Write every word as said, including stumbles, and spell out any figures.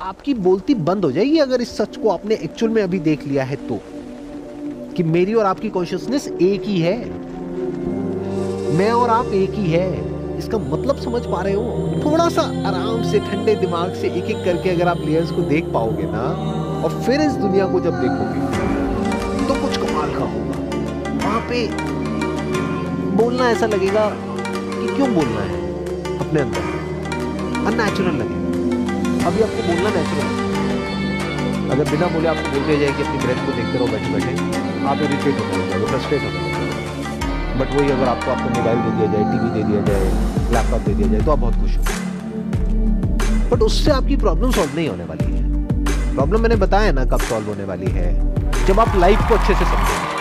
आपकी बोलती बंद हो जाएगी अगर इस सच को आपने एक्चुअल में अभी देख लिया है तो, कि मेरी और आपकी कॉन्शियसनेस एक ही है, मैं और आप एक ही है। इसका मतलब समझ पा रहे हो? थोड़ा सा आराम से ठंडे दिमाग से एक एक करके अगर आप लेयर्स को देख पाओगे ना, और फिर इस दुनिया को जब देखोगे तो कुछ कमाल का होगा। वहां पे बोलना ऐसा लगेगा कि क्यों बोलना है, अपने अंदर अननेचुरल लगेगा। अभी आपको बोलना नेचुरल है, अगर बिना बोले आपको बोल दिया जाए कि अपनी ब्रेथ को देखते रहो बैठे बैठे, आप इरिटेट हो जाओगे, फ्रस्ट्रेट हो जाओगे। बट वही अगर आपको आपको मोबाइल दे दिया जाए, टीवी दे दिया जाए, लैपटॉप दे दिया जाए, तो आप बहुत खुश हो। बट उससे आपकी प्रॉब्लम सॉल्व नहीं होने वाली है। प्रॉब्लम मैंने बताया ना कब सॉल्व होने वाली है, जब आप लाइफ को अच्छे से समझोगे।